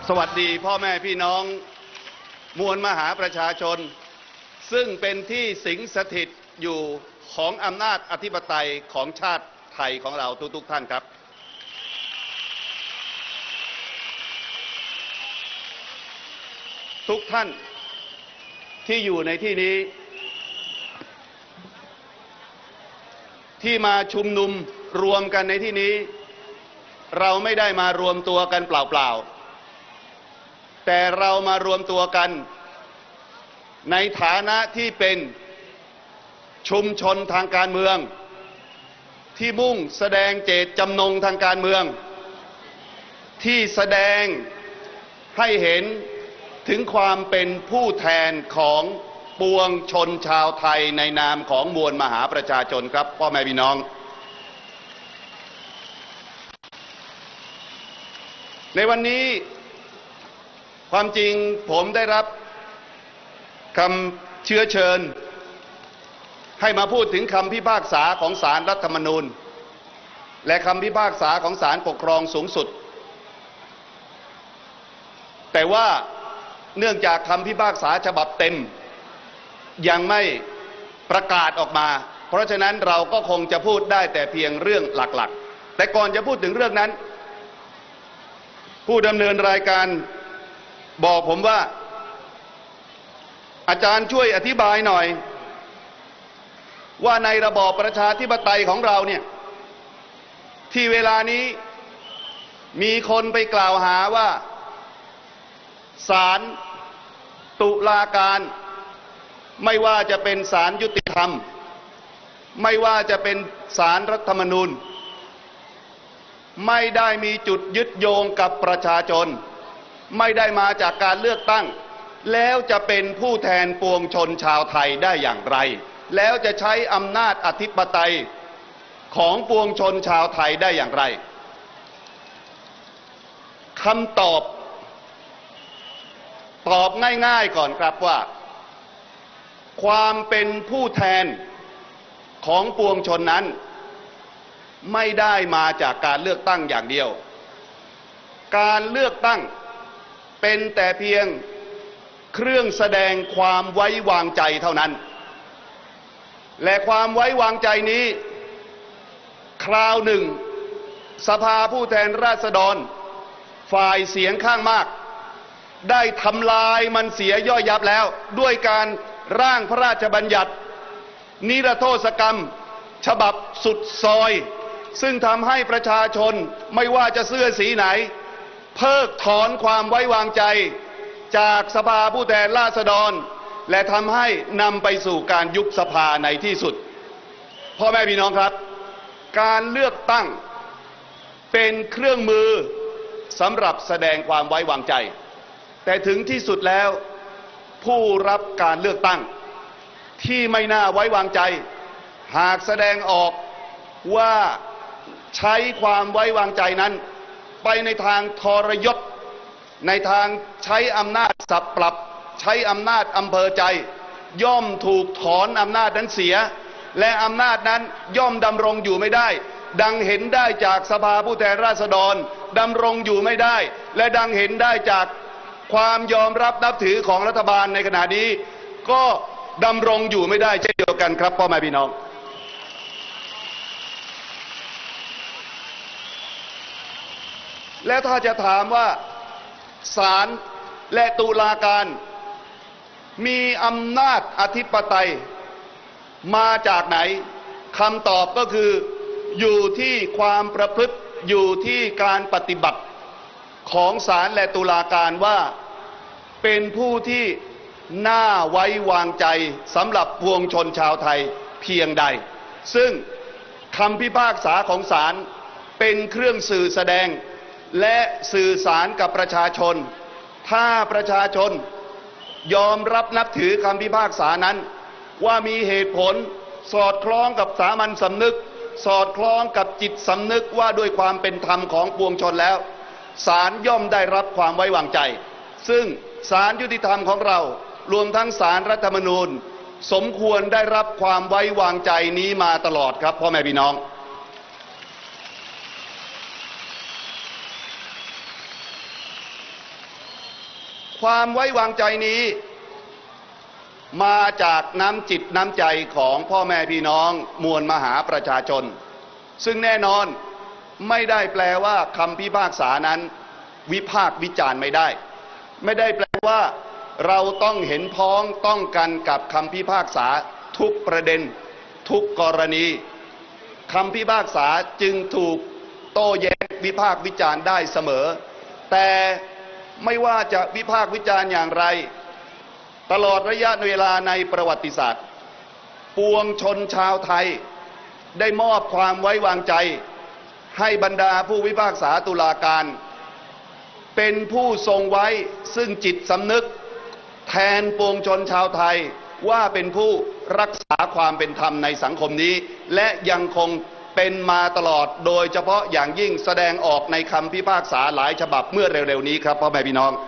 สวัสดีพ่อแม่พี่น้องมวลมหาประชาชนซึ่งเป็นที่สิงสถิตอยู่ของอำนาจอธิปไตยของชาติไทยของเราทุกท่านครับทุกท่านที่อยู่ในที่นี้ที่มาชุมนุมรวมกันในที่นี้เราไม่ได้มารวมตัวกันเปล่าๆแต่เรามารวมตัวกันในฐานะที่เป็นชุมชนทางการเมืองที่มุ่งแสดงเจตจำนงทางการเมืองที่แสดงให้เห็นถึงความเป็นผู้แทนของปวงชนชาวไทยในนามของมวลมหาประชาชนครับพ่อแม่พี่น้องในวันนี้ความจริงผมได้รับคำเชื้อเชิญให้มาพูดถึงคำพิพากษาของศาลรัฐธรรมนูญและคำพิพากษาของศาลปกครองสูงสุดแต่ว่าเนื่องจากคำพิพากษาฉบับเต็มยังไม่ประกาศออกมาเพราะฉะนั้นเราก็คงจะพูดได้แต่เพียงเรื่องหลักๆแต่ก่อนจะพูดถึงเรื่องนั้นผู้ดำเนินรายการบอกผมว่าอาจารย์ช่วยอธิบายหน่อยว่าในระบอบประชาธิปไตยของเราเนี่ยที่เวลานี้มีคนไปกล่าวหาว่าศาลตุลาการไม่ว่าจะเป็นศาลยุติธรรมไม่ว่าจะเป็นศาลรัฐธรรมนูญไม่ได้มีจุดยึดโยงกับประชาชนไม่ได้มาจากการเลือกตั้งแล้วจะเป็นผู้แทนปวงชนชาวไทยได้อย่างไรแล้วจะใช้อำนาจอธิปไตยของปวงชนชาวไทยได้อย่างไรคำตอบง่ายๆก่อนครับว่าความเป็นผู้แทนของปวงชนนั้นไม่ได้มาจากการเลือกตั้งอย่างเดียวการเลือกตั้งเป็นแต่เพียงเครื่องแสดงความไว้วางใจเท่านั้นและความไว้วางใจนี้คราวหนึ่งสภาผู้แทนราษฎรฝ่ายเสียงข้างมากได้ทำลายมันเสียย่อยยับแล้วด้วยการร่างพระราชบัญญัตินิรโทษกรรมฉบับสุดซอยซึ่งทำให้ประชาชนไม่ว่าจะเสื้อสีไหนเพิกถอนความไว้วางใจจากสภาผู้แทนราษฎรและทำให้นำไปสู่การยุบสภาในที่สุดพ่อแม่พี่น้องครับการเลือกตั้งเป็นเครื่องมือสำหรับแสดงความไว้วางใจแต่ถึงที่สุดแล้วผู้รับการเลือกตั้งที่ไม่น่าไว้วางใจหากแสดงออกว่าใช้ความไว้วางใจนั้นไปในทางทรยศในทางใช้อำนาจสับปรับใช้อำนาจอำเภอใจย่อมถูกถอนอำนาจนั้นเสียและอำนาจนั้นย่อมดำรงอยู่ไม่ได้ดังเห็นได้จากสภาผู้แทนราษฎรดำรงอยู่ไม่ได้และดังเห็นได้จากความยอมรับนับถือของรัฐบาลในขณะนี้ก็ดำรงอยู่ไม่ได้เช่นเดียวกันครับพ่อแม่พี่น้องและถ้าจะถามว่าศาลและตุลาการมีอำนาจอธิปไตยมาจากไหนคำตอบก็คืออยู่ที่ความประพฤติอยู่ที่การปฏิบัติของศาลและตุลาการว่าเป็นผู้ที่น่าไว้วางใจสำหรับปวงชนชาวไทยเพียงใดซึ่งคำพิพากษาของศาลเป็นเครื่องสื่อแสดงและสื่อสารกับประชาชนถ้าประชาชนยอมรับนับถือคำพิพากษานั้นว่ามีเหตุผลสอดคล้องกับสามัญสำนึกสอดคล้องกับจิตสำนึกว่าด้วยความเป็นธรรมของปวงชนแล้วศาลย่อมได้รับความไว้วางใจซึ่งศาลยุติธรรมของเรารวมทั้งศาลรัฐธรรมนูญสมควรได้รับความไว้วางใจนี้มาตลอดครับพ่อแม่พี่น้องความไว้วางใจนี้มาจากน้ำจิตน้ำใจของพ่อแม่พี่น้องมวลมหาประชาชนซึ่งแน่นอนไม่ได้แปลว่าคำพิพากษานั้นวิพากษ์วิจารณ์ไม่ได้แปลว่าเราต้องเห็นพ้องต้องกันกับคำพิพากษาทุกประเด็นทุกกรณีคำพิพากษาจึงถูกโต้แย้งวิพากษ์วิจารณ์ได้เสมอแต่ไม่ว่าจะวิพากษ์วิจารณ์อย่างไรตลอดระยะเวลาในประวัติศาสตร์ปวงชนชาวไทยได้มอบความไว้วางใจให้บรรดาผู้พิพากษาตุลาการเป็นผู้ทรงไว้ซึ่งจิตสำนึกแทนปวงชนชาวไทยว่าเป็นผู้รักษาความเป็นธรรมในสังคมนี้และยังคงเป็นมาตลอดโดยเฉพาะอย่างยิ่งแสดงออกในคำพิพากษาหลายฉบับเมื่อเร็วๆนี้ครับพ่อแม่พี่น้อง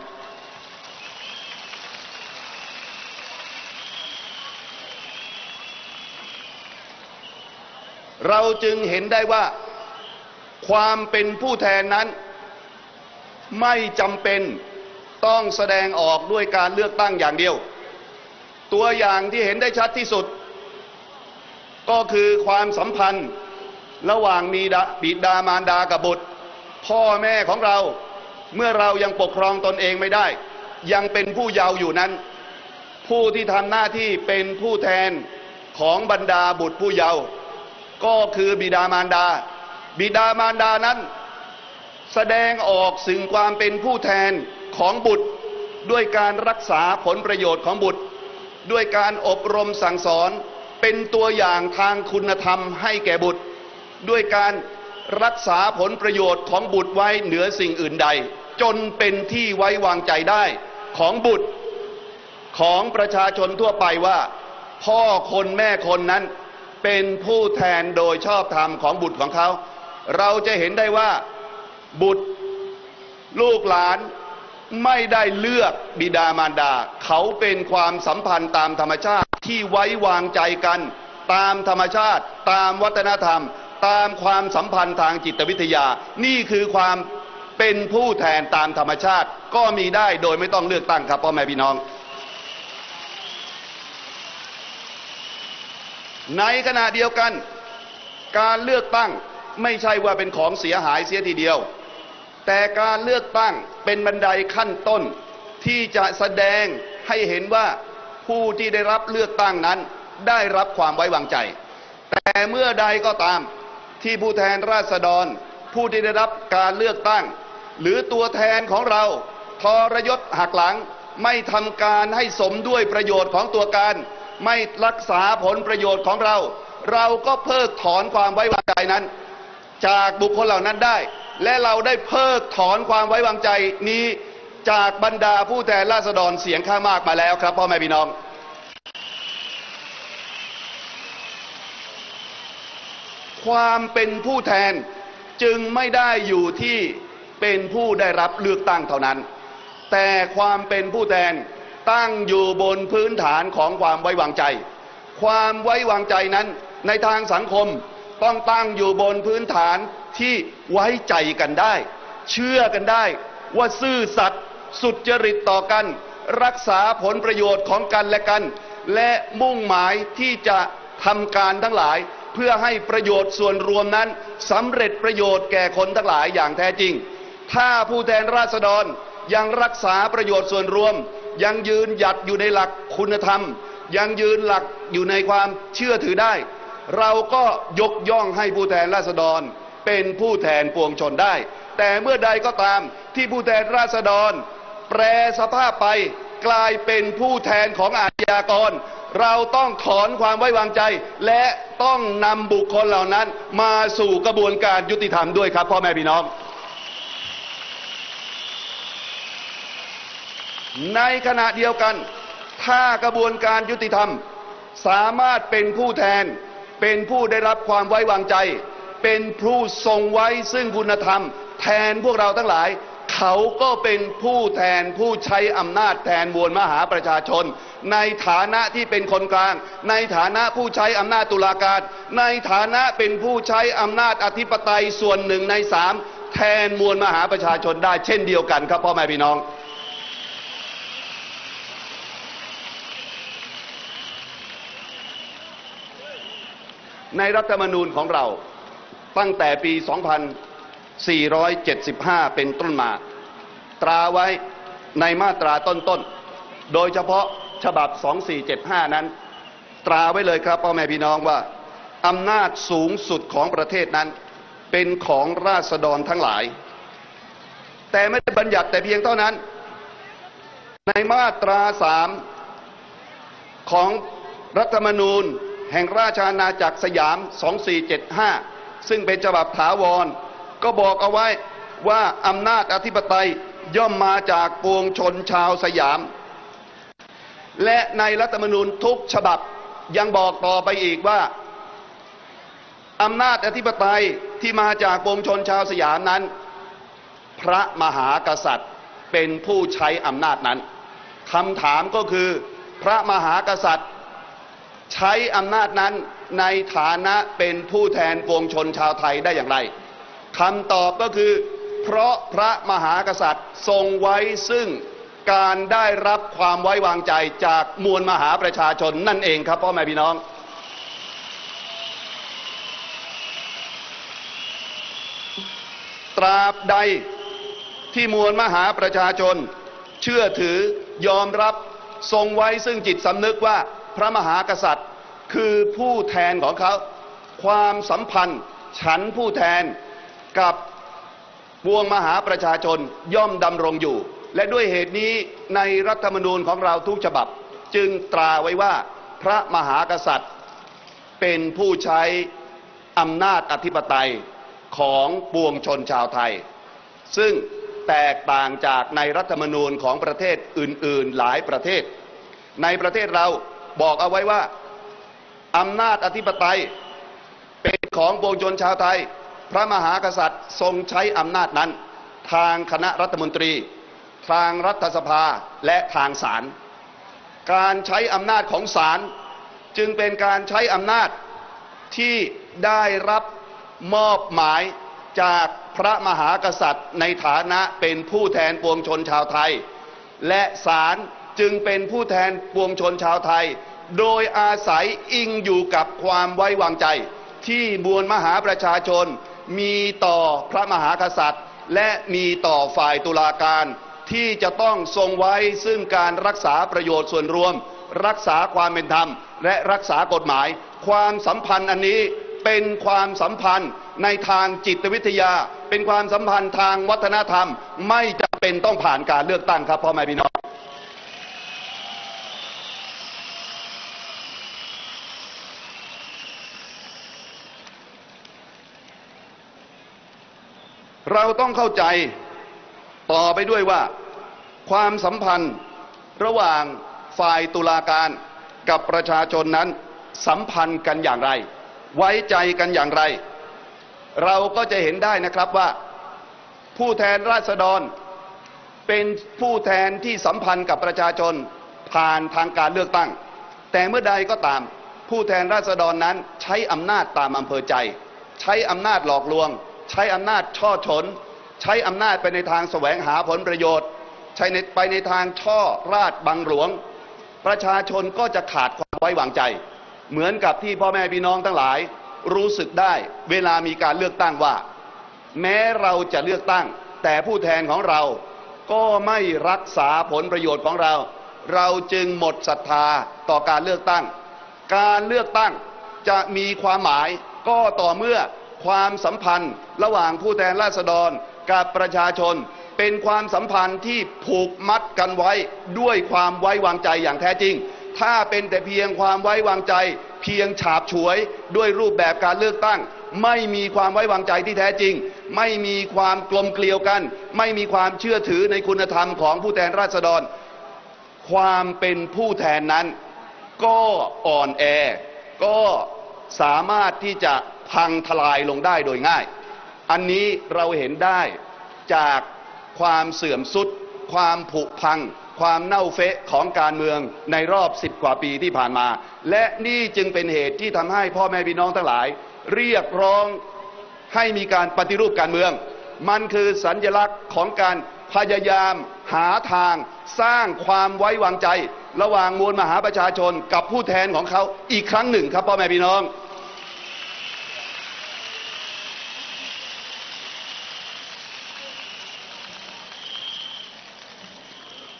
เราจึงเห็นได้ว่าความเป็นผู้แทนนั้นไม่จำเป็นต้องแสดงออกด้วยการเลือกตั้งอย่างเดียวตัวอย่างที่เห็นได้ชัดที่สุดก็คือความสัมพันธ์ระหว่างบิดามารดากับบุตรพ่อแม่ของเราเมื่อเรายังปกครองตนเองไม่ได้ยังเป็นผู้เยาว์อยู่นั้นผู้ที่ทำหน้าที่เป็นผู้แทนของบรรดาบุตรผู้เยาว์ก็คือบิดามารดานั้นแสดงออกถึงความเป็นผู้แทนของบุตรด้วยการรักษาผลประโยชน์ของบุตรด้วยการอบรมสั่งสอนเป็นตัวอย่างทางคุณธรรมให้แก่บุตรด้วยการรักษาผลประโยชน์ของบุตรไว้เหนือสิ่งอื่นใดจนเป็นที่ไว้วางใจได้ของบุตรของประชาชนทั่วไปว่าพ่อคนแม่คนนั้นเป็นผู้แทนโดยชอบธรรมของบุตรของเขาเราจะเห็นได้ว่าบุตรลูกหลานไม่ได้เลือกบิดามารดาเขาเป็นความสัมพันธ์ตามธรรมชาติที่ไว้วางใจกันตามธรรมชาติตามวัฒนธรรมตามความสัมพันธ์ทางจิตวิทยานี่คือความเป็นผู้แทนตามธรรมชาติก็มีได้โดยไม่ต้องเลือกตั้งครับพ่อแม่พี่น้องในขณะเดียวกันการเลือกตั้งไม่ใช่ว่าเป็นของเสียหายเสียทีเดียวแต่การเลือกตั้งเป็นบันไดขั้นต้นที่จะแสดงให้เห็นว่าผู้ที่ได้รับเลือกตั้งนั้นได้รับความไว้วางใจแต่เมื่อใดก็ตามที่ผู้แทนราษฎรผู้ที่ได้รับการเลือกตั้งหรือตัวแทนของเราทรยศหักหลังไม่ทำการให้สมด้วยประโยชน์ของตัวการไม่รักษาผลประโยชน์ของเราเราก็เพิกถอนความไว้วางใจนั้นจากบุคคลเหล่านั้นได้และเราได้เพิกถอนความไว้วางใจนี้จากบรรดาผู้แทนราษฎรเสียงข้างมากมาแล้วครับพ่อแม่พี่น้องความเป็นผู้แทนจึงไม่ได้อยู่ที่เป็นผู้ได้รับเลือกตั้งเท่านั้นแต่ความเป็นผู้แทนตั้งอยู่บนพื้นฐานของความไว้วางใจความไว้วางใจนั้นในทางสังคมต้องตั้งอยู่บนพื้นฐานที่ไว้ใจกันได้เชื่อกันได้ว่าซื่อสัตย์สุจริตต่อกันรักษาผลประโยชน์ของกันและกันและมุ่งหมายที่จะทำการทั้งหลายเพื่อให้ประโยชน์ส่วนรวมนั้นสำเร็จประโยชน์แก่คนทั้งหลายอย่างแท้จริงถ้าผู้แทนราษฎรยังรักษาประโยชน์ส่วนรวมยังยืนหยัดอยู่ในหลักคุณธรรมยังยืนหลักอยู่ในความเชื่อถือได้เราก็ยกย่องให้ผู้แทนราษฎรเป็นผู้แทนปวงชนได้แต่เมื่อใดก็ตามที่ผู้แทนราษฎรแปรสภาพไปกลายเป็นผู้แทนของอาชญากรเราต้องถอนความไว้วางใจและต้องนำบุคคลเหล่านั้นมาสู่กระบวนการยุติธรรมด้วยครับพ่อแม่พี่น้องในขณะเดียวกันถ้ากระบวนการยุติธรรมสามารถเป็นผู้แทนเป็นผู้ได้รับความไว้วางใจเป็นผู้ทรงไว้ซึ่งคุณธรรมแทนพวกเราทั้งหลายเขาก็เป็นผู้แทนผู้ใช้อำนาจแทนมวลมหาประชาชนในฐานะที่เป็นคนกลางในฐานะผู้ใช้อำนาจตุลาการในฐานะเป็นผู้ใช้อำนาจอธิปไตยส่วน1 ใน 3แทนมวลมหาประชาชนได้เช่นเดียวกันครับพ่อแม่พี่น้องในรัฐธรรมนูญของเราตั้งแต่ปี 2475 เป็นต้นมาตราไว้ในมาตราต้นๆโดยเฉพาะฉบับ 2475 นั้นตราไว้เลยครับพ่อแม่พี่น้องว่าอำนาจสูงสุดของประเทศนั้นเป็นของราษฎรทั้งหลายแต่ไม่ได้บัญญัติแต่เพียงเท่านั้นในมาตรา 3 ของรัฐธรรมนูญแห่งราชอาณาจักรสยาม 2475 ซึ่งเป็นฉบับถาวรก็บอกเอาไว้ว่าอำนาจอธิปไตยย่อมมาจากปวงชนชาวสยามและในรัฐธรรมนูญทุกฉบับยังบอกต่อไปอีกว่าอำนาจอธิปไตยที่มาจากปวงชนชาวสยามนั้นพระมหากษัตริย์เป็นผู้ใช้อำนาจนั้นคำถามก็คือพระมหากษัตริย์ใช้อำนาจนั้นในฐานะเป็นผู้แทนปวงชนชาวไทยได้อย่างไรคำตอบก็คือเพราะพระมหากษัตริย์ทรงไว้ซึ่งการได้รับความไว้วางใจจากมวลมหาประชาชนนั่นเองครับพ่อแม่พี่น้องตราบใดที่มวลมหาประชาชนเชื่อถือยอมรับทรงไว้ซึ่งจิตสำนึกว่าพระมหากษัตริย์คือผู้แทนของเขาความสัมพันธ์ฉันผู้แทนกับปวงมหาประชาชนย่อมดำรงอยู่และด้วยเหตุนี้ในรัฐธรรมนูญของเราทุกฉบับจึงตราไว้ว่าพระมหากษัตริย์เป็นผู้ใช้อำนาจอธิปไตยของปวงชนชาวไทยซึ่งแตกต่างจากในรัฐธรรมนูญของประเทศอื่นๆหลายประเทศในประเทศเราบอกเอาไว้ว่าอำนาจอธิปไตยเป็นของปวงชนชาวไทยพระมหากษัตริย์ทรงใช้อำนาจนั้นทางคณะรัฐมนตรีทางรัฐสภาและทางศาลการใช้อำนาจของศาลจึงเป็นการใช้อำนาจที่ได้รับมอบหมายจากพระมหากษัตริย์ในฐานะเป็นผู้แทนปวงชนชาวไทยและศาลจึงเป็นผู้แทนปวงชนชาวไทยโดยอาศัยอิงอยู่กับความไว้วางใจที่มวลมหาประชาชนมีต่อพระมหากษัตริย์และมีต่อฝ่ายตุลาการที่จะต้องทรงไว้ซึ่งการรักษาประโยชน์ส่วนรวมรักษาความเป็นธรรมและรักษากฎหมายความสัมพันธ์อันนี้เป็นความสัมพันธ์ในทางจิตวิทยาเป็นความสัมพันธ์ทางวัฒนธรรมไม่จำเป็นต้องผ่านการเลือกตั้งครับพ่อแม่พี่น้องเราต้องเข้าใจต่อไปด้วยว่าความสัมพันธ์ระหว่างฝ่ายตุลาการกับประชาชนนั้นสัมพันธ์กันอย่างไรไว้ใจกันอย่างไรเราก็จะเห็นได้นะครับว่าผู้แทนราษฎรเป็นผู้แทนที่สัมพันธ์กับประชาชนผ่านทางการเลือกตั้งแต่เมื่อใดก็ตามผู้แทนราษฎรนั้นใช้อำนาจตามอำเภอใจใช้อำนาจหลอกลวงใช้อำนาจช่อฉนใช้อำนาจไปในทางแสวงหาผลประโยชน์ใช้ไปในทางช่อราชบังหลวงประชาชนก็จะขาดความไว้วางใจเหมือนกับที่พ่อแม่พี่น้องทั้งหลายรู้สึกได้เวลามีการเลือกตั้งว่าแม้เราจะเลือกตั้งแต่ผู้แทนของเราก็ไม่รักษาผลประโยชน์ของเราเราจึงหมดศรัทธาต่อการเลือกตั้งการเลือกตั้งจะมีความหมายก็ต่อเมื่อความสัมพันธ์ระหว่างผู้แทนราษฎรกับประชาชนเป็นความสัมพันธ์ที่ผูกมัดกันไว้ด้วยความไว้วางใจอย่างแท้จริงถ้าเป็นแต่เพียงความไว้วางใจเพียงฉาบฉวยด้วยรูปแบบการเลือกตั้งไม่มีความไว้วางใจที่แท้จริงไม่มีความกลมเกลียวกันไม่มีความเชื่อถือในคุณธรรมของผู้แทนราษฎรความเป็นผู้แทนนั้นก็อ่อนแอก็สามารถที่จะพังทลายลงได้โดยง่ายอันนี้เราเห็นได้จากความเสื่อมทรุดความผุพังความเน่าเฟะของการเมืองในรอบ10 กว่าปีที่ผ่านมาและนี่จึงเป็นเหตุที่ทำให้พ่อแม่พี่น้องทั้งหลายเรียกร้องให้มีการปฏิรูปการเมืองมันคือสัญลักษณ์ของการพยายามหาทางสร้างความไว้วางใจระหว่างมวลมหาประชาชนกับผู้แทนของเขาอีกครั้งหนึ่งครับพ่อแม่พี่น้อง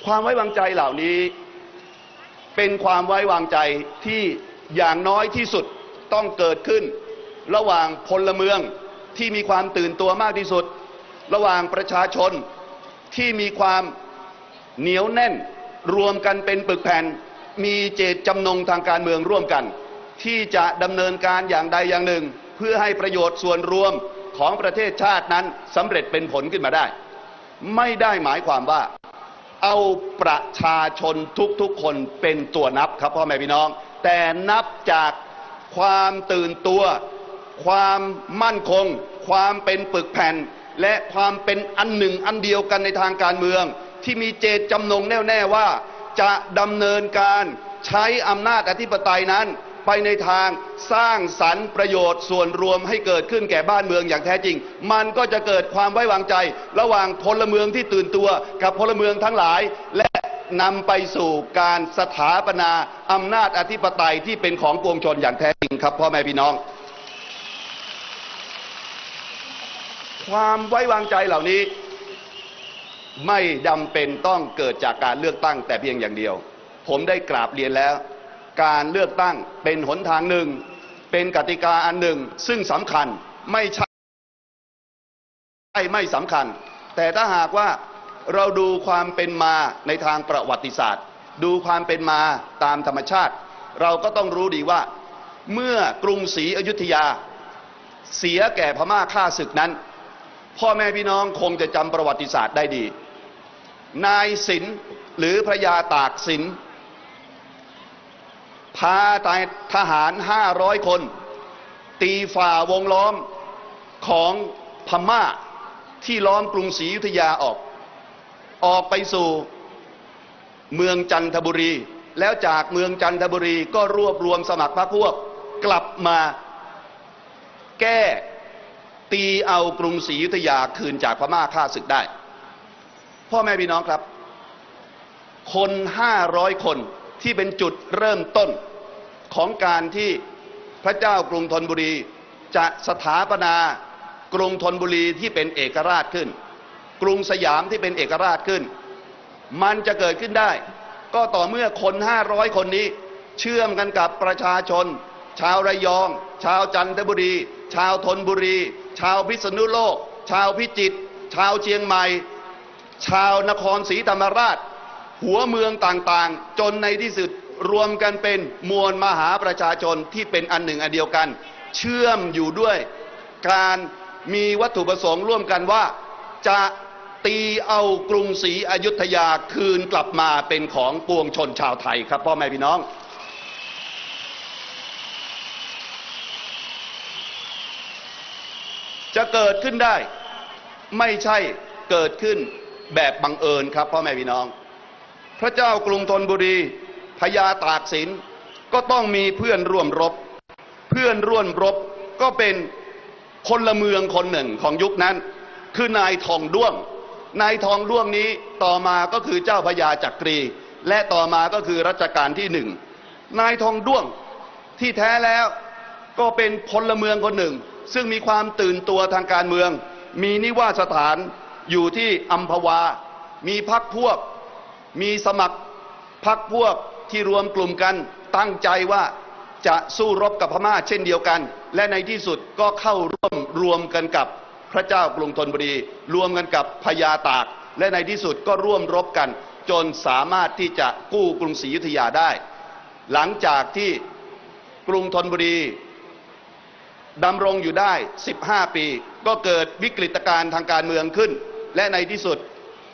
ความไว้วางใจเหล่านี้เป็นความไว้วางใจที่อย่างน้อยที่สุดต้องเกิดขึ้นระหว่างพลเมืองที่มีความตื่นตัวมากที่สุดระหว่างประชาชนที่มีความเหนียวแน่นรวมกันเป็นปึกแผ่นมีเจตจำนงทางการเมืองร่วมกันที่จะดำเนินการอย่างใดอย่างหนึ่งเพื่อให้ประโยชน์ส่วนรวมของประเทศชาตินั้นสำเร็จเป็นผลขึ้นมาได้ไม่ได้หมายความว่าเอาประชาชนทุกๆคนเป็นตัวนับครับพ่อแม่พี่น้องแต่นับจากความตื่นตัวความมั่นคงความเป็นปึกแผ่นและความเป็นอันหนึ่งอันเดียวกันในทางการเมืองที่มีเจตจำนงแน่วแน่ว่าจะดำเนินการใช้อำนาจอธิปไตยนั้นไปในทางสร้างสรรค์ประโยชน์ส่วนรวมให้เกิดขึ้นแก่บ้านเมืองอย่างแท้จริงมันก็จะเกิดความไว้วางใจระหว่างพลเมืองที่ตื่นตัวกับพลเมืองทั้งหลายและนำไปสู่การสถาปนาอำนาจอธิปไตยที่เป็นของปวงชนอย่างแท้จริงครับพ่อแม่พี่น้องความไว้วางใจเหล่านี้ไม่จำเป็นต้องเกิดจากการเลือกตั้งแต่เพียงอย่างเดียวผมได้กราบเรียนแล้วการเลือกตั้งเป็นหนทางหนึ่งเป็นกติกาอันหนึ่งซึ่งสำคัญไม่ใช่ไม่สำคัญแต่ถ้าหากว่าเราดูความเป็นมาในทางประวัติศาสตร์ดูความเป็นมาตามธรรมชาติเราก็ต้องรู้ดีว่าเมื่อกรุงศรีอยุธยาเสียแก่พม่าฆ่าศึกนั้นพ่อแม่พี่น้องคงจะจำประวัติศาสตร์ได้ดีนายสินหรือพระยาตากสินพาทหาร500 คนตีฝ่าวงล้อมของพม่าที่ล้อมกรุงศรีอยุธยาออกไปสู่เมืองจันทบุรีแล้วจากเมืองจันทบุรีก็รวบรวมสมัครพรรคพวกกลับมาแก้ตีเอากรุงศรีอยุธยาคืนจากพม่าฆ่าศึกได้พ่อแม่พี่น้องครับคน500 คนที่เป็นจุดเริ่มต้นของการที่พระเจ้ากรุงธนบุรีจะสถาปนากรุงธนบุรีที่เป็นเอกราชขึ้นกรุงสยามที่เป็นเอกราชขึ้นมันจะเกิดขึ้นได้ก็ต่อเมื่อคน500 คนนี้เชื่อมกันกับประชาชนชาวระยองชาวจันทบุรีชาวธนบุรีชาวพิษณุโลกชาวพิจิตรชาวเชียงใหม่ชาวนครศรีธรรมราชหัวเมืองต่างๆจนในที่สุดรวมกันเป็นมวลมหาประชาชนที่เป็นอันหนึ่งอันเดียวกันเชื่อมอยู่ด้วยการมีวัตถุประสงค์ร่วมกันว่าจะตีเอากรุงศรีอยุธยาคืนกลับมาเป็นของปวงชนชาวไทยครับพ่อแม่พี่น้องจะเกิดขึ้นได้ไม่ใช่เกิดขึ้นแบบบังเอิญครับพ่อแม่พี่น้องพระเจ้ากรุงธนบุรีพญาตากสินก็ต้องมีเพื่อนร่วมรบเพื่อนร่วมรบก็เป็นพลเมืองคนหนึ่งของยุคนั้นคือนายทองด้วงนายทองด้วงนี้ต่อมาก็คือเจ้าพญาจักรีและต่อมาก็คือรัชกาลที่1นายทองด้วงที่แท้แล้วก็เป็นพลเมืองคนหนึ่งซึ่งมีความตื่นตัวทางการเมืองมีนิวาสถานอยู่ที่อัมพวามีพรรคพวกมีสมัครพรรคพวกที่รวมกลุ่มกันตั้งใจว่าจะสู้รบกับพม่าเช่นเดียวกันและในที่สุดก็เข้าร่วมรวมกันกับพระเจ้ากรุงธนบุรีรวมกันกับพญาตากและในที่สุดก็ร่วมรบกันจนสามารถที่จะกู้กรุงศรีอยุธยาได้หลังจากที่กรุงธนบุรีดำรงอยู่ได้15 ปีก็เกิดวิกฤตการณ์ทางการเมืองขึ้นและในที่สุด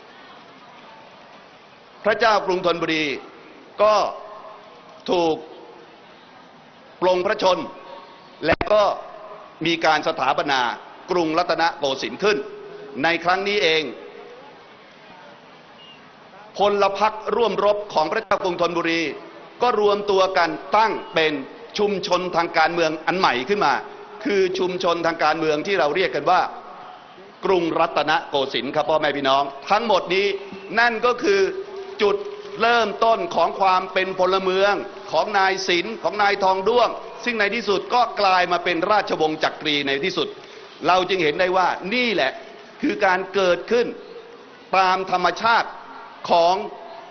พระเจ้ากรุงธนบุรีก็ถูกปลงพระชนและก็มีการสถาปนากรุงรัตนโกสินทร์ขึ้นในครั้งนี้เองพลพรรคร่วมรบของพระเจ้ากรุงธนบุรีก็รวมตัวกันตั้งเป็นชุมชนทางการเมืองอันใหม่ขึ้นมาคือชุมชนทางการเมืองที่เราเรียกกันว่ากรุงรัตนโกสินทร์ครับพ่อแม่พี่น้องทั้งหมดนี้นั่นก็คือจุดเริ่มต้นของความเป็นพลเมืองของนายศิลป์ของนายทองด้วงซึ่งในที่สุดก็กลายมาเป็นราชวงศ์จักรีในที่สุดเราจึงเห็นได้ว่านี่แหละคือการเกิดขึ้นตามธรรมชาติของ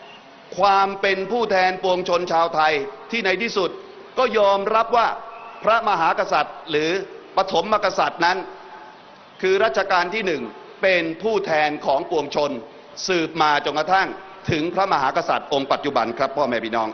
ความเป็นผู้แทนปวงชนชาวไทยที่ในที่สุดก็ยอมรับว่าพระมหากษัตริย์หรือปฐมกษัตริย์นั้นคือรัชกาลที่หนึ่งเป็นผู้แทนของปวงชนสืบมาจนกระทั่งถึงพระมหากษัตริย์องค์ปัจจุบันครับพ่อแม่พี่น้อง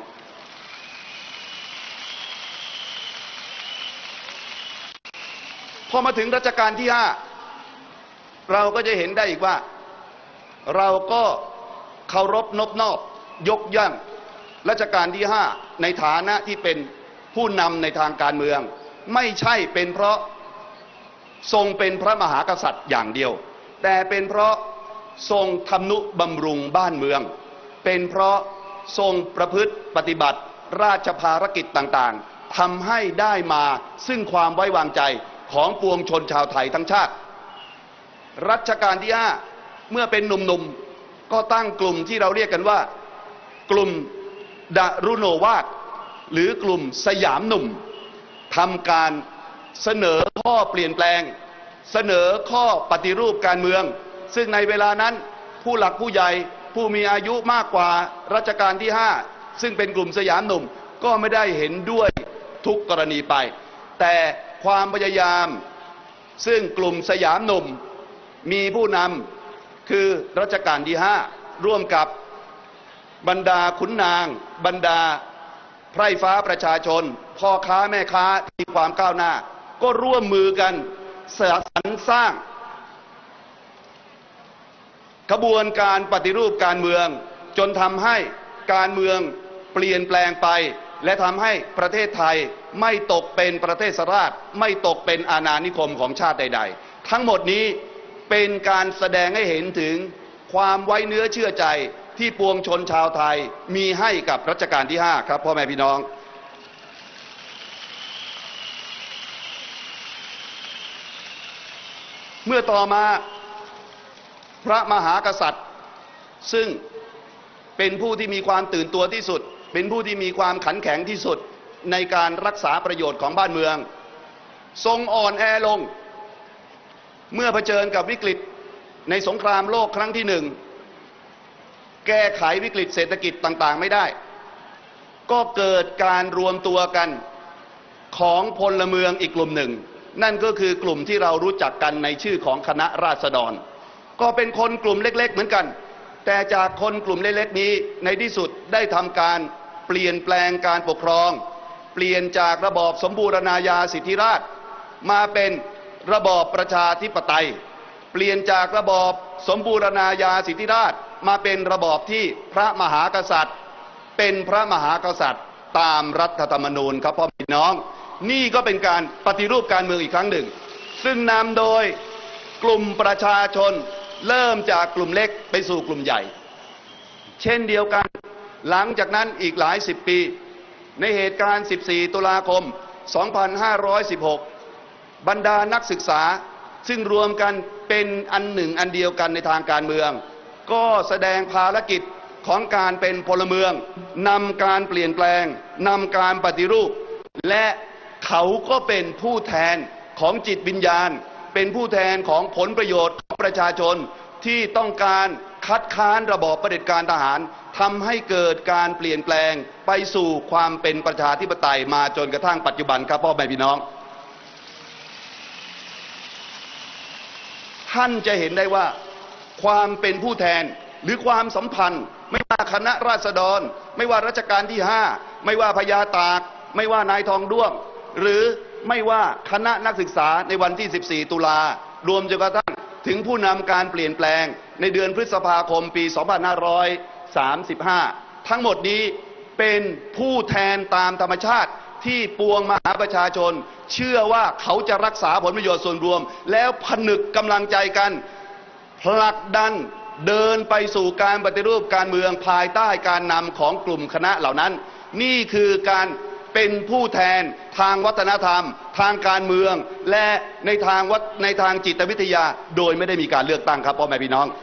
พอมาถึงรัชกาลที่5เราก็จะเห็นได้อีกว่าเราก็เคารพนบนอบยกย่องรัชกาลที่5ในฐานะที่เป็นผู้นำในทางการเมืองไม่ใช่เป็นเพราะทรงเป็นพระมหากษัตริย์อย่างเดียวแต่เป็นเพราะทรงทำนุบำรุงบ้านเมืองเป็นเพราะทรงประพฤติปฏิบัติราชภารกิจต่างๆทำให้ได้มาซึ่งความไว้วางใจของปวงชนชาวไทยทั้งชาติรัชกาลที่5เมื่อเป็นหนุ่มๆก็ตั้งกลุ่มที่เราเรียกกันว่ากลุ่มดารุโนวาทหรือกลุ่มสยามหนุ่มทำการเสนอข้อเปลี่ยนแปลงเสนอข้อปฏิรูปการเมืองซึ่งในเวลานั้นผู้หลักผู้ใหญ่ผู้มีอายุมากกว่ารัชกาลที่5ซึ่งเป็นกลุ่มสยามหนุ่มก็ไม่ได้เห็นด้วยทุกกรณีไปแต่ความพยายามซึ่งกลุ่มสยามหนุ่มมีผู้นำคือรัชกาลที่5ร่วมกับบรรดาขุนนางบรรดาไพร่ฟ้าประชาชนพ่อค้าแม่ค้าที่มีความก้าวหน้าก็ร่วมมือกันสรรสร้างกระบวนการปฏิรูปการเมืองจนทำให้การเมืองเปลี่ยนแปลงไปและทำให้ประเทศไทยไม่ตกเป็นประเทศราชไม่ตกเป็นอาณานิคมของชาติใดๆทั้งหมดนี้เป็นการแสดงให้เห็นถึงความไว้เนื้อเชื่อใจที่ปวงชนชาวไทยมีให้กับรัชกาลที่5ครับพ่อแม่พี่น้องเมื่อต่อมาพระมหากษัตริย์ซึ่งเป็นผู้ที่มีความตื่นตัวที่สุดเป็นผู้ที่มีความขันแข็งที่สุดในการรักษาประโยชน์ของบ้านเมืองทรงอ่อนแอลงเมื่อเผชิญกับวิกฤตในสงครามโลกครั้งที่1แก้ไขวิกฤตเศรษฐกิจต่างๆไม่ได้ก็เกิดการรวมตัวกันของพลเมืองอีกกลุ่มหนึ่งนั่นก็คือกลุ่มที่เรารู้จักกันในชื่อของคณะราษฎรก็เป็นคนกลุ่มเล็กๆเหมือนกันแต่จากคนกลุ่มเล็กๆนี้ในที่สุดได้ทำการเปลี่ยนแปลงการปกครองเปลี่ยนจากระบอบสมบูรณาญาสิทธิราชย์มาเป็นระบอบประชาธิปไตยเปลี่ยนจากระบอบสมบูรณาญาสิทธิราชย์มาเป็นระบอบที่พระมหากษัตริย์เป็นพระมหากษัตริย์ตามรัฐธรรมนูญครับพ่อพี่น้องนี่ก็เป็นการปฏิรูปการเมืองอีกครั้งหนึ่งซึ่งนำโดยกลุ่มประชาชนเริ่มจากกลุ่มเล็กไปสู่กลุ่มใหญ่เช่นเดียวกันหลังจากนั้นอีกหลายสิบปีในเหตุการณ์14 ตุลาคม 2516 บรรดานักศึกษาซึ่งรวมกันเป็นอันหนึ่งอันเดียวกันในทางการเมืองก็แสดงภารกิจของการเป็นพลเมืองนำการเปลี่ยนแปลงนำการปฏิรูปและเขาก็เป็นผู้แทนของจิตวิญญาณเป็นผู้แทนของผลประโยชน์ของประชาชนที่ต้องการคัดค้านระบอบเผด็จการทหารทำให้เกิดการเปลี่ยนแปลงไปสู่ความเป็นประชาธิปไตยมาจนกระทั่งปัจจุบันครับพ่อแม่พี่น้องท่านจะเห็นได้ว่าความเป็นผู้แทนหรือความสัมพันธ์ไม่ว่าคณะราษฎรไม่ว่ารัชกาลที่5ไม่ว่าพญาตากไม่ว่านายทองด้วงหรือไม่ว่าคณะนักศึกษาในวันที่14 ตุลารวมจนกระทั่งถึงผู้นำการเปลี่ยนแปลงในเดือนพฤษภาคมปี 2535 ทั้งหมดนี้เป็นผู้แทนตามธรรมชาติที่ปวงมหาประชาชนเชื่อว่าเขาจะรักษาผลประโยชน์ส่วนรวมแล้วผนึกกำลังใจกันผลักดันเดินไปสู่การปฏิรูปการเมืองภายใต้การนำของกลุ่มคณะเหล่านั้นนี่คือการเป็นผู้แทนทางวัฒนธรรมทางการเมืองและในทางจิตวิทยาโดยไม่ได้มีการเลือกตั้งครับพ่อแม่พี่น้อง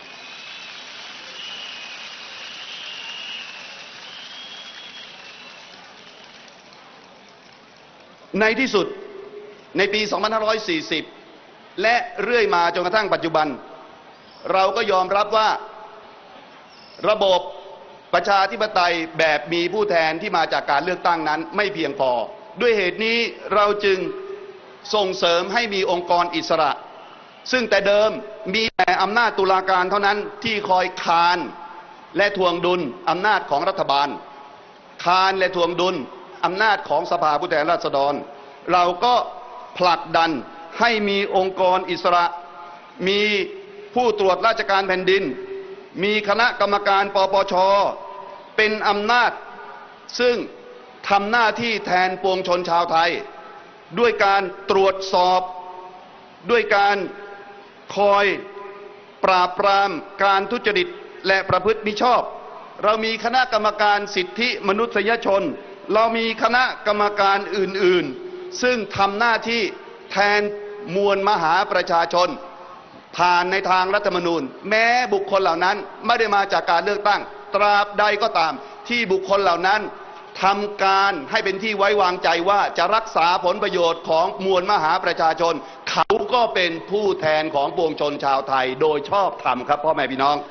ในที่สุดในปี 2540 และเรื่อยมาจนกระทั่งปัจจุบันเราก็ยอมรับว่าระบบประชาธิปไตยแบบมีผู้แทนที่มาจากการเลือกตั้งนั้นไม่เพียงพอด้วยเหตุนี้เราจึงส่งเสริมให้มีองค์กรอิสระซึ่งแต่เดิมมีแต่อำนาจตุลาการเท่านั้นที่คอยคานและทวงดุลอำนาจของรัฐบาลคานและทวงดุลอำนาจของสภาผู้แทนราษฎรเราก็ผลักดันให้มีองค์กรอิสระมีผู้ตรวจราชการแผ่นดินมีคณะกรรมการปปช.เป็นอำนาจซึ่งทำหน้าที่แทนปวงชนชาวไทยด้วยการตรวจสอบด้วยการคอยปราบปรามการทุจริตและประพฤติมิชอบเรามีคณะกรรมการสิทธิมนุษยชนเรามีคณะกรรมการอื่นๆซึ่งทำหน้าที่แทนมวลมหาประชาชนผ่านในทางรัฐธรรมนูญแม้บุคคลเหล่านั้นไม่ได้มาจากการเลือกตั้งตราบใดก็ตามที่บุคคลเหล่านั้นทำการให้เป็นที่ไว้วางใจว่าจะรักษาผลประโยชน์ของมวลมหาประชาชนเขาก็เป็นผู้แทนของปวงชนชาวไทยโดยชอบธรรมครับพ่อแม่พี่น้อง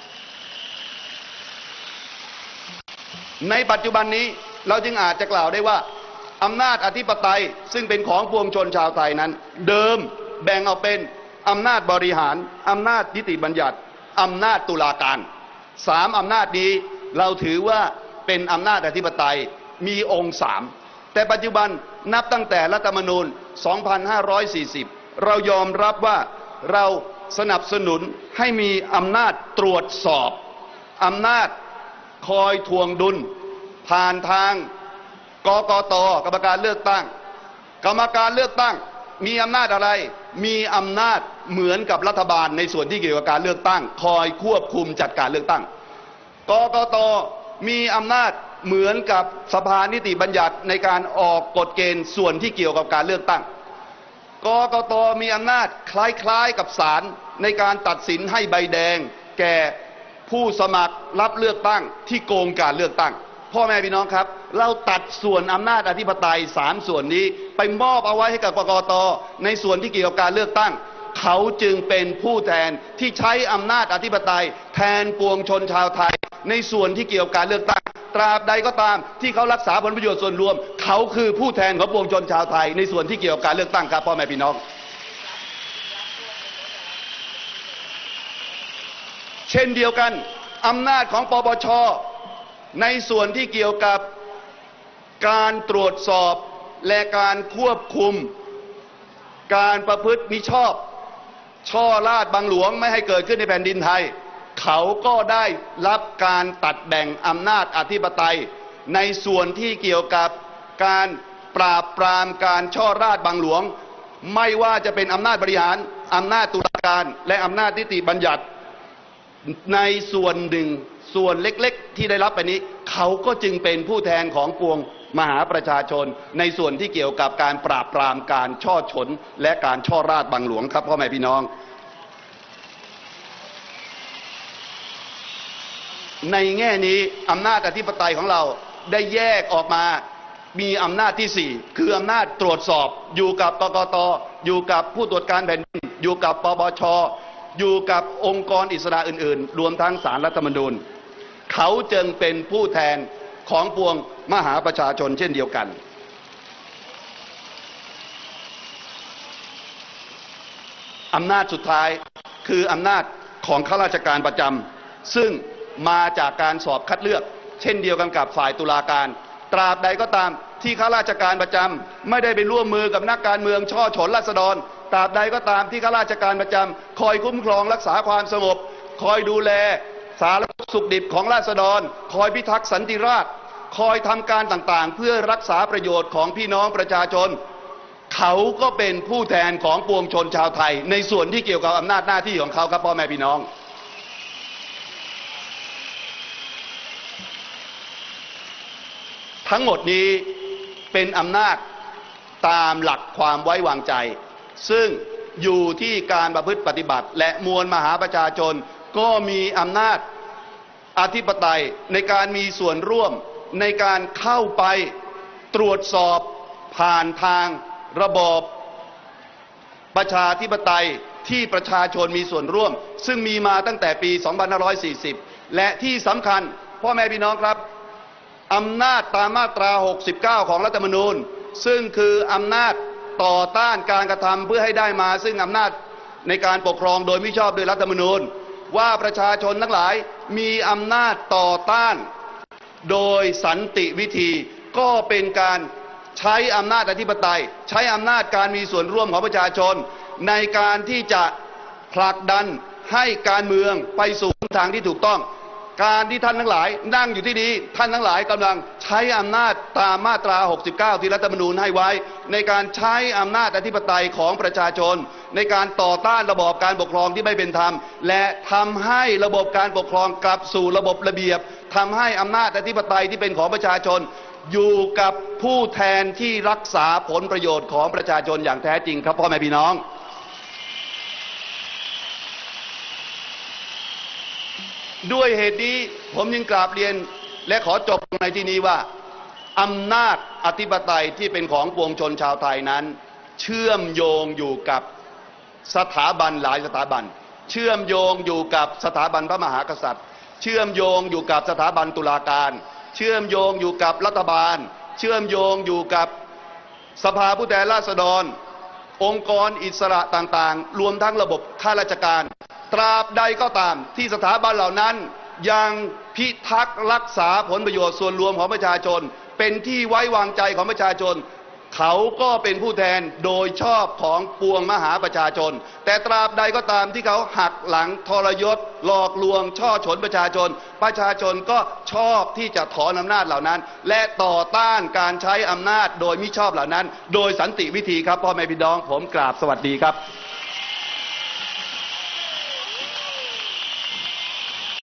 ในปัจจุบันนี้เราจึงอาจจะกล่าวได้ว่าอำนาจอธิปไตยซึ่งเป็นของปวงชนชาวไทยนั้นเดิมแบ่งออกเป็นอำนาจบริหารอำนาจนิติบัญญัติอำนาจตุลาการสามอำนาจนี้เราถือว่าเป็นอำนาจอธิปไตยมีองค์3แต่ปัจจุบันนับตั้งแต่รัฐธรรมนูญ 2540 เรายอมรับว่าเราสนับสนุนให้มีอำนาจตรวจสอบอำนาจคอยทวงดุลผ่านทางกกต.กรรมการเลือกตั้งกรรมการเลือกตั้งมีอำนาจอะไรมีอำนาจเหมือนกับรัฐบาลในส่วนที่เกี่ยวกับการเลือกตั้งคอยควบคุมจัดการเลือกตั้งกกต.มีอำนาจเหมือนกับสภานิติบัญญัติในการออกกฎเกณฑ์ส่วนที่เกี่ยวกับการเลือกตั้งกกต.มีอำนาจคล้ายๆกับศาลในการตัดสินให้ใบแดงแก่ผู้สมัครรับเลือกตั้งที่โกงการเลือกตั้งพ่อแม่พี่น้องครับเราตัดส่วนอำนาจอธิปไตย3ส่วนนี้ไปมอบเอาไว้ให้กับกกต.ในส่วนที่เกี่ยวกับการเลือกตั้งเขาจึงเป็นผู้แทนที่ใช้อำนาจอธิปไตยแทนปวงชนชาวไทยในส่วนที่เกี่ยวกับการเลือกตั้งตราบใดก็ตามที่เขารักษาผลประโยชน์ส่วนรวมเขาคือผู้แทนของปวงชนชาวไทยในส่วนที่เกี่ยวกับการเลือกตั้งครับพ่อแม่พี่น้องเช่นเดียวกันอำนาจของปปช.ในส่วนที่เกี่ยวกับการตรวจสอบและการควบคุมการประพฤติมิชอบช่อราชบังหลวงไม่ให้เกิดขึ้นในแผ่นดินไทยเขาก็ได้รับการตัดแบ่งอำนาจอธิปไตยในส่วนที่เกี่ยวกับการปราบปรามการช่อราชบังหลวงไม่ว่าจะเป็นอำนาจบริหารอำนาจตุลาการและอำนาจนิติบัญญัติในส่วนหนึ่งส่วนเล็กๆที่ได้รับไปนี้เขาก็จึงเป็นผู้แทนของปวงมหาประชาชนในส่วนที่เกี่ยวกับการปราบปรามการช่อฉนและการช่อราชบังหลวงครับพ่อแม่พี่น้องในแง่นี้อำนาจอธิปไตยของเราได้แยกออกมามีอำนาจที่4คืออำนาจตรวจสอบอยู่กับกกต.อยู่กับผู้ตรวจการแผ่นดินอยู่กับปปช.อยู่กับองค์กรอิสระอื่นๆรวมทั้งศาลรัฐธรรมนูญเขาจึงเป็นผู้แทนของปวงมหาประชาชนเช่นเดียวกันอำนาจสุดท้ายคืออำนาจของข้าราชการประจำซึ่งมาจากการสอบคัดเลือกเช่นเดียวกันกับฝ่ายตุลาการตราบใดก็ตามที่ข้าราชการประจำไม่ได้ไปร่วมมือกับนักการเมืองช่อฉนราษฎรตราบใดก็ตามที่ข้าราชการประจำคอยคุ้มครองรักษาความสงบคอยดูแลสารสุขดิบของราษฎรคอยพิทักษ์สันติราษฎร์คอยทำการต่างๆเพื่อรักษาประโยชน์ของพี่น้องประชาชนเขาก็เป็นผู้แทนของปวงชนชาวไทยในส่วนที่เกี่ยวกับอำนาจหน้าที่ของเขาครับพ่อแม่พี่น้องทั้งหมดนี้เป็นอำนาจตามหลักความไว้วางใจซึ่งอยู่ที่การประพฤติปฏิบัติและมวลมหาประชาชนก็มีอำนาจอธิปไตยในการมีส่วนร่วมในการเข้าไปตรวจสอบผ่านทางระบอบประชาธิปไตยที่ประชาชนมีส่วนร่วมซึ่งมีมาตั้งแต่ปี 2540 และที่สำคัญพ่อแม่พี่น้องครับอำนาจตามมาตรา 69 ของรัฐธรรมนูญซึ่งคืออำนาจต่อต้านการกระทำเพื่อให้ได้มาซึ่งอำนาจในการปกครองโดยมิชอบโดยรัฐธรรมนูญว่าประชาชนทั้งหลายมีอำนาจต่อต้านโดยสันติวิธีก็เป็นการใช้อำนาจอธิปไตยใช้อำนาจการมีส่วนร่วมของประชาชนในการที่จะผลักดันให้การเมืองไปสู่ทางที่ถูกต้องการที่ท่านทั้งหลายนั่งอยู่ที่นี้ท่านทั้งหลายกำลังใช้อำนาจตามมาตรา 69 ที่รัฐธรรมนูญให้ไว้ในการใช้อำนาจอธิปไตยของประชาชนในการต่อต้านระบอบการปกครองที่ไม่เป็นธรรมและทำให้ระบบการปกครองกลับสู่ระบบระเบียบทำให้อำนาจอธิปไตยที่เป็นของประชาชนอยู่กับผู้แทนที่รักษาผลประโยชน์ของประชาชนอย่างแท้จริงครับพ่อแม่พี่น้องด้วยเหตุนี้ผมจึงกราบเรียนและขอจบในที่นี้ว่าอำนาจอธิปไตยที่เป็นของปวงชนชาวไทยนั้นเชื่อมโยงอยู่กับสถาบันหลายสถาบันเชื่อมโยงอยู่กับสถาบันพระมหากษัตริย์เชื่อมโยงอยู่กับสถาบันตุลาการเชื่อมโยงอยู่กับรัฐบาลเชื่อมโยงอยู่กับสภาผู้แทนราษฎรองค์กรอิสระต่างๆรวมทั้งระบบข้าราชการตราบใดก็ตามที่สถาบันเหล่านั้นยังพิทักษ์รักษาผลประโยชน์ส่วนรวมของประชาชนเป็นที่ไว้วางใจของประชาชนเขาก็เป็นผู้แทนโดยชอบของปวงมหาประชาชนแต่ตราบใดก็ตามที่เขาหักหลังทรยศหลอกลวงช่อฉนประชาชนประชาชนก็ชอบที่จะถอนอำนาจเหล่านั้นและต่อต้านการใช้อำนาจโดยมิชอบเหล่านั้นโดยสันติวิธีครับพ่อแม่พี่น้องผมกราบสวัสดีครับ